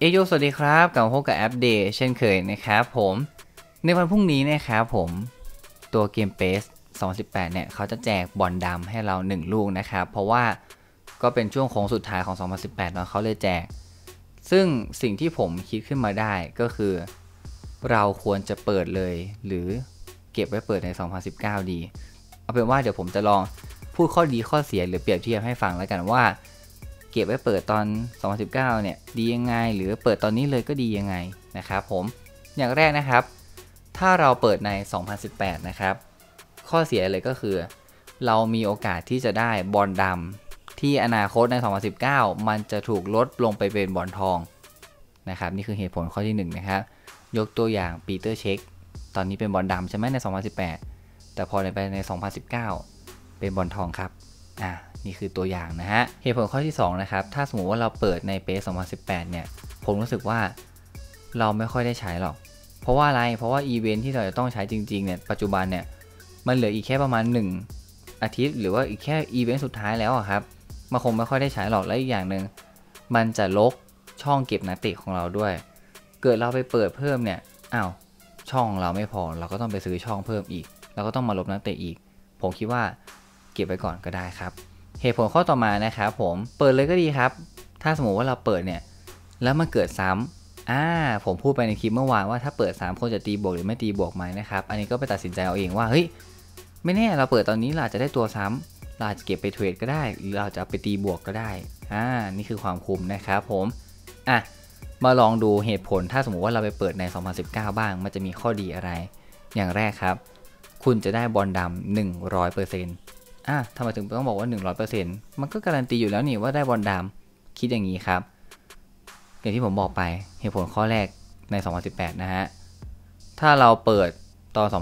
สวัสดีครับกลับมาพบกับอัปเดตเช่นเคยนะครับผมในวันพรุ่งนี้นะครับผมตัวเกมเปส2018เนี่ยเขาจะแจกบอลดำให้เรา1ลูกนะครับเพราะว่าก็เป็นช่วงโค้งสุดท้ายของ2018เนาะเขาเลยแจกซึ่งสิ่งที่ผมคิดขึ้นมาได้ก็คือเราควรจะเปิดเลยหรือเก็บไว้เปิดใน2019ดีเอาเป็นว่าเดี๋ยวผมจะลองพูดข้อดีข้อเสียหรือเปรียบเทียบให้ฟังแล้วกันว่าเก็บไว้เปิดตอน2019เนี่ยดียังไงหรือเปิดตอนนี้เลยก็ดียังไงนะครับผมอย่างแรกนะครับถ้าเราเปิดใน2018นะครับข้อเสียเลยก็คือเรามีโอกาสที่จะได้บอลดำที่อนาคตใน2019มันจะถูกลดลงไปเป็นบอลทองนะครับนี่คือเหตุผลข้อที่1นะครับยกตัวอย่างปีเตอร์เช็คตอนนี้เป็นบอลดำใช่ไหมใน2018แต่พอไปใน2019เป็นบอลทองครับนี่คือตัวอย่างนะฮะเหตุผลข้อที่2นะครับถ้าสมมติว่าเราเปิดในเปส2018เนี่ยผมรู้สึกว่าเราไม่ค่อยได้ใช้หรอกเพราะว่าอะไรเพราะว่าอีเวนท์ที่เราจะต้องใช้จริงๆเนี่ยปัจจุบันเนี่ยมันเหลืออีกแค่ประมาณ1อาทิตย์หรือว่าอีกแค่อีเวนต์สุดท้ายแล้วครับมันคงไม่ค่อยได้ใช้หรอกและอีกอย่างหนึ่งมันจะลกช่องเก็บนักเตะของเราด้วยเกิดเราไปเปิดเพิ่มเนี่ยช่องเราไม่พอเราก็ต้องไปซื้อช่องเพิ่มอีกเราก็ต้องมาลบนักเตะอีกผมคิดว่าเก็บไว้ก่อนก็ได้ครับเหตุผลข้อต่อมานะครับผมเปิดเลยก็ดีครับถ้าสมมติว่าเราเปิดเนี่ยแล้วมันเกิดซ้ำผมพูดไปในคลิปเมื่อวานว่าถ้าเปิด3คนจะตีบวกหรือไม่ตีบวกไหมนะครับอันนี้ก็ไปตัดสินใจเอาเองว่าเฮ้ยไม่แน่เราเปิดตอนนี้เราจะได้ตัวซ้ำเราจะเก็บไปเทรดก็ได้หรือเราจะไปตีบวกก็ได้นี่คือความคุ้มนะครับผมมาลองดูเหตุผลถ้าสมมุติว่าเราไปเปิดใน2019บ้างมันจะมีข้อดีอะไรอย่างแรกครับคุณจะได้บอลดำ 100%ทำไมถึงต้องบอกว่า 100% มันก็การันตีอยู่แล้วนี่ว่าได้บอลดำคิดอย่างนี้ครับอย่างที่ผมบอกไปเหตุผลข้อแรกใน2018นะฮะถ้าเราเปิดตอน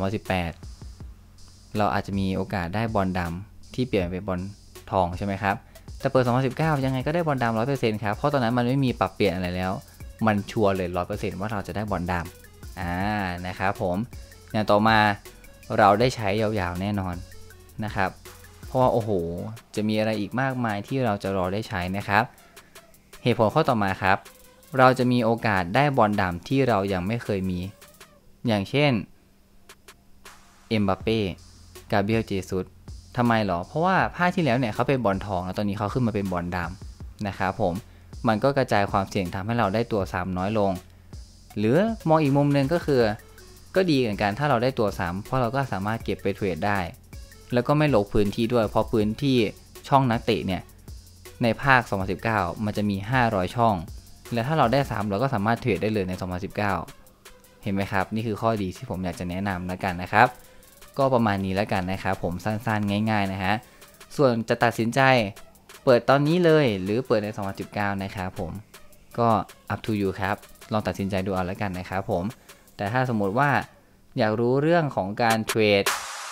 2018เราอาจจะมีโอกาสได้บอลดำที่เปลี่ยนเป็นบอลทองใช่ไหมครับแต่เปิด2019ยังไงก็ได้บอลดำ 100% ครับเพราะตอนนั้นมันไม่มีปรับเปลี่ยนอะไรแล้วมันชัวร์เลย 100% ว่าเราจะได้บอลดำนะครับผมอย่างต่อมาเราได้ใช้ยาวๆแน่นอนนะครับเพราะว่าโอ้โหจะมีอะไรอีกมากมายที่เราจะรอได้ใช้นะครับเหตุผลข้อต่อมาครับเราจะมีโอกาสได้บอลดำที่เรายังไม่เคยมีอย่างเช่นเอ็มบัปเป้กาเบรียลเจซุสทำไมหรอเพราะว่าภาคที่แล้วเนี่ยเขาเป็นบอลทองแล้วตอนนี้เขาขึ้นมาเป็นบอลดำนะครับผมมันก็กระจายความเสี่ยงทำให้เราได้ตัว3น้อยลงหรือมองอีกมุมนึงก็คือก็ดีเหมือนกันถ้าเราได้ตัว3เพราะเราก็สามารถเก็บไปเทรดได้แล้วก็ไม่ลงพื้นที่ด้วยเพราะพื้นที่ช่องนักเตะเนี่ยในภาค2019มันจะมี500ช่องและถ้าเราได้3เราก็สามารถเทรดได้เลยใน2019เห็นไหมครับนี่คือข้อดีที่ผมอยากจะแนะนำแล้วกันนะครับก็ประมาณนี้แล้วกันนะครับผมสั้นๆง่ายๆนะฮะส่วนจะตัดสินใจเปิดตอนนี้เลยหรือเปิดใน2019นะครับผมก็ up to you ครับลองตัดสินใจดูเอาแล้วกันนะครับผมแต่ถ้าสมมติว่าอยากรู้เรื่องของการเทรด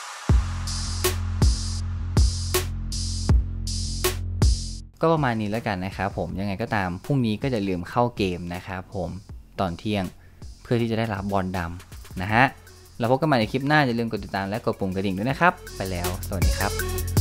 ก็ประมาณนี้แล้วกันนะครับผมยังไงก็ตามพรุ่งนี้ก็จะลืมเข้าเกมนะครับผมตอนเที่ยงเพื่อที่จะได้รับบอลดำนะฮะแล้วพบกันใหม่ในคลิปหน้าอย่าลืมกดติดตามและกดปุ่มกระดิ่งด้วยนะครับไปแล้วสวัสดีครับ